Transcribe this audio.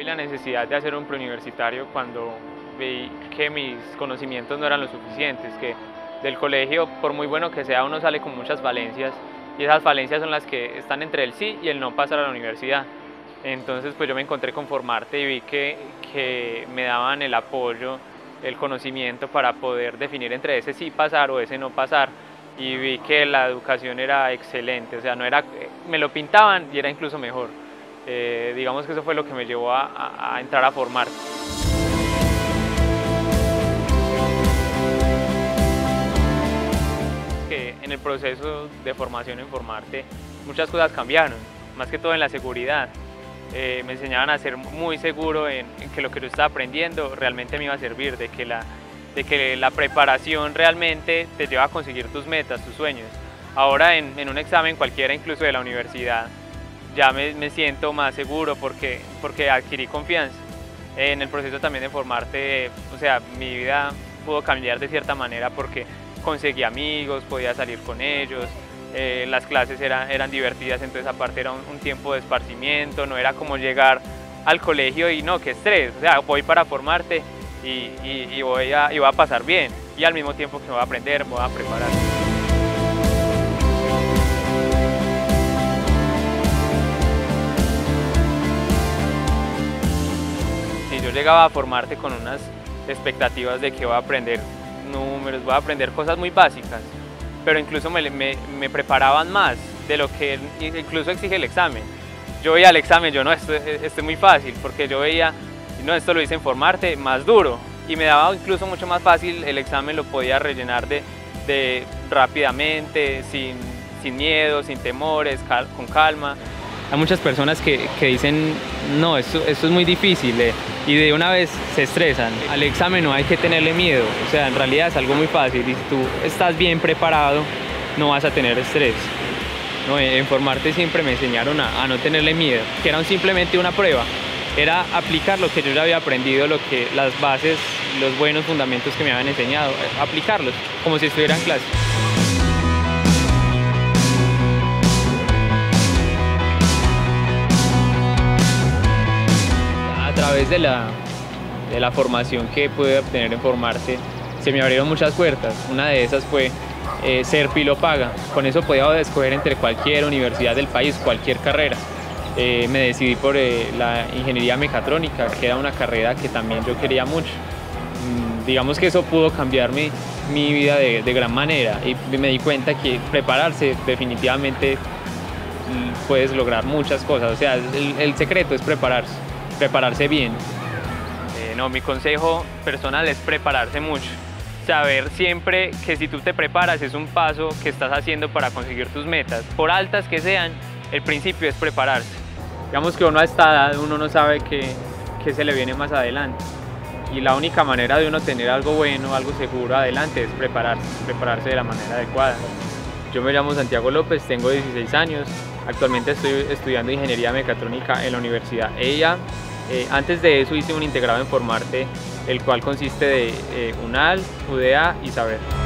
la necesidad de hacer un preuniversitario cuando vi que mis conocimientos no eran lo suficientes, que del colegio, por muy bueno que sea, uno sale con muchas falencias y esas falencias son las que están entre el sí y el no pasar a la universidad. Entonces pues yo me encontré con Formarte y vi que me daban el apoyo, el conocimiento para poder definir entre ese sí pasar o ese no pasar, y vi que la educación era excelente, o sea, no era, me lo pintaban y era incluso mejor. Digamos que eso fue lo que me llevó a entrar a Formarte. Que en el proceso de formación en Formarte muchas cosas cambiaron, más que todo en la seguridad. Me enseñaban a ser muy seguro en que lo que yo estaba aprendiendo realmente me iba a servir, de que la preparación realmente te lleva a conseguir tus metas, tus sueños. Ahora en un examen cualquiera, incluso de la universidad, ya me siento más seguro porque adquirí confianza. En el proceso también de Formarte, o sea, mi vida pudo cambiar de cierta manera porque conseguí amigos, podía salir con ellos, las clases eran divertidas, entonces aparte era un tiempo de esparcimiento, no era como llegar al colegio y no, qué estrés, o sea, voy para Formarte y voy a pasar bien, y al mismo tiempo que voy a aprender, me voy a preparar. Si yo llegaba a Formarte con unas expectativas de que voy a aprender números, voy a aprender cosas muy básicas, pero incluso me preparaban más de lo que incluso exige el examen. Yo veía el examen, yo no, esto es muy fácil, porque yo veía, no, esto lo hice en Formarte, más duro, y me daba incluso mucho más fácil, el examen lo podía rellenar de rápidamente, sin miedo, sin temores, con calma. Hay muchas personas que dicen, no, esto es muy difícil, y de una vez se estresan. Al examen no hay que tenerle miedo, o sea, en realidad es algo muy fácil, y si tú estás bien preparado, no vas a tener estrés. No, en Formarte siempre me enseñaron a no tenerle miedo, que era simplemente una prueba, era aplicar lo que yo ya había aprendido, las bases, los buenos fundamentos que me habían enseñado, aplicarlos, como si estuviera en clase. A través de la formación que pude obtener en Formarte, se me abrieron muchas puertas. Una de esas fue ser Pilo Paga. Con eso podía escoger entre cualquier universidad del país, cualquier carrera. Me decidí por la ingeniería mecatrónica, que era una carrera que también yo quería mucho. Digamos que eso pudo cambiar mi vida de gran manera, y me di cuenta que prepararse definitivamente puedes lograr muchas cosas. O sea, el secreto es prepararse bien. No, mi consejo personal es prepararse mucho. Saber siempre que si tú te preparas es un paso que estás haciendo para conseguir tus metas. Por altas que sean, el principio es prepararse. Digamos que uno a esta edad uno no sabe qué se le viene más adelante. Y la única manera de uno tener algo bueno, algo seguro adelante es prepararse de la manera adecuada. Yo me llamo Santiago López, tengo 16 años. Actualmente estoy estudiando ingeniería mecatrónica en la Universidad EIA. Antes de eso hice un integrado en Formarte, el cual consiste de UNAL, UDA y Saber.